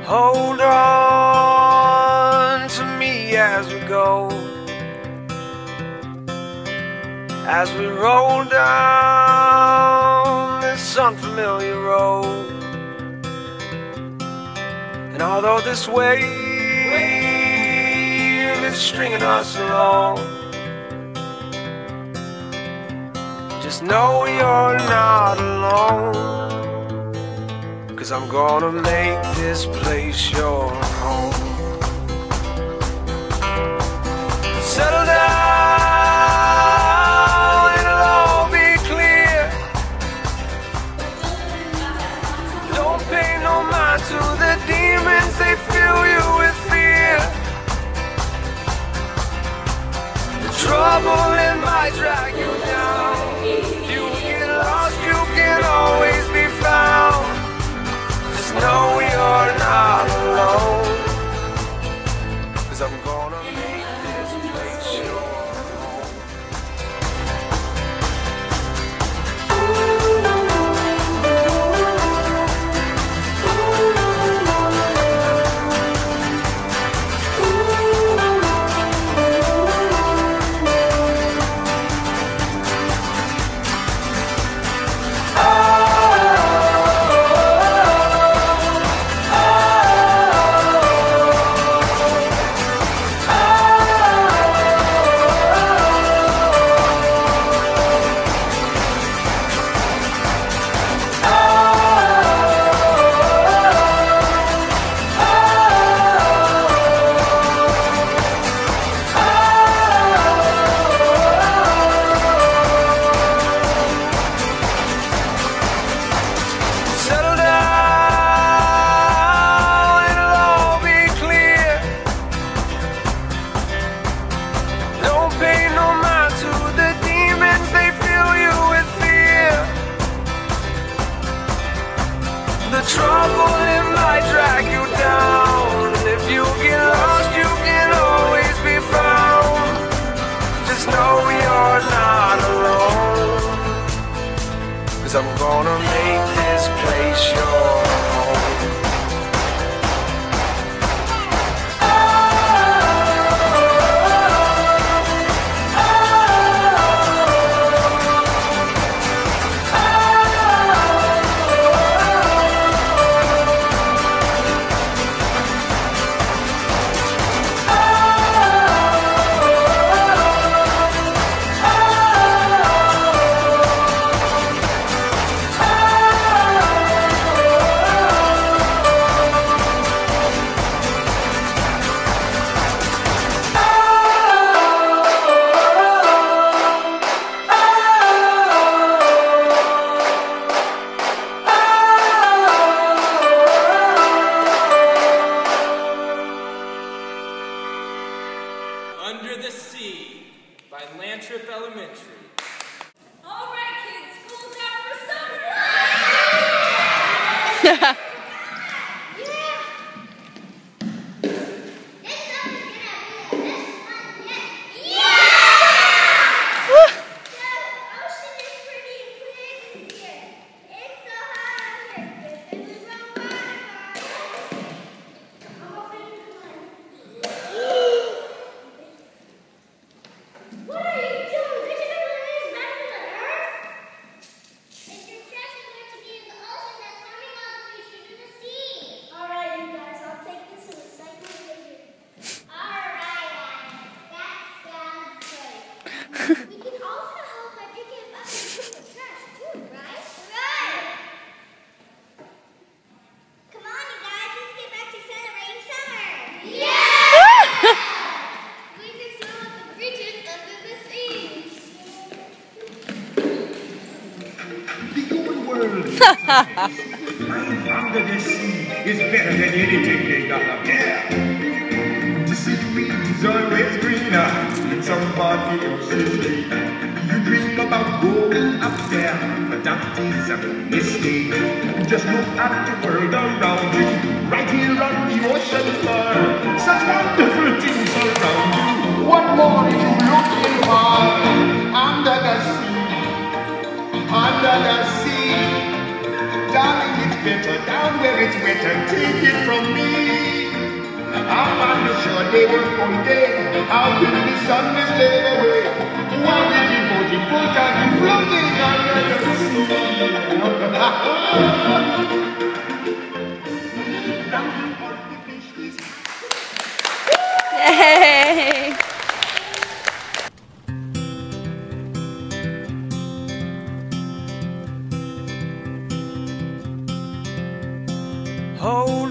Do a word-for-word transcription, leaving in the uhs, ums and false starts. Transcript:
Hold on to me as we go, as we roll down this unfamiliar road. And although this wave is stringing us along, just know you're not alone, 'cause I'm gonna make this place your home. Settle down, it'll all be clear. Don't pay no mind to the demons, they fill you with fear. The trouble it might drag you down. If you get lost, you can always be found. Just know you're not alone, 'cause I'm gonna make this place your home. The trouble it might drag you down, and if you get lost, you can always be found. Just know you're not alone, 'cause I'm gonna make this place your home. Under the Sea by Lantrip Elementary. All right, kids, school's out for summer. Yeah. This summer's gonna be the best one yet. Yeah! Woo. The ocean is pretty clear this year. It's so hot out here. There's a little water. I'm opening the one. What are you doing? Did you know what is better than Earth? If your trash is going to be in the ocean, that's harming all the fish in the sea. All right, you guys, I'll take this and recycle it later. All right, Adam. That sounds great. We can also help by picking up the trash too, right? Right. Come on, you guys. Let's get back to celebrating summer. Yeah! We can swim on the bridges under the sea. The human world. Life under the sea is better than anything they got up there. The sea is always greener in some part of the ocean. You dream about going up there, but that is a mistake. Just look at the world around you, right here on the ocean floor. Such wonderful things around you. One morning you look in hard under the sea, under the sea. Darling, it's better down where it's wetter. Take it from me. sure they work all day. Out in the sun they slave away. While we devoted boat and floating under the sea. Yay! Oh,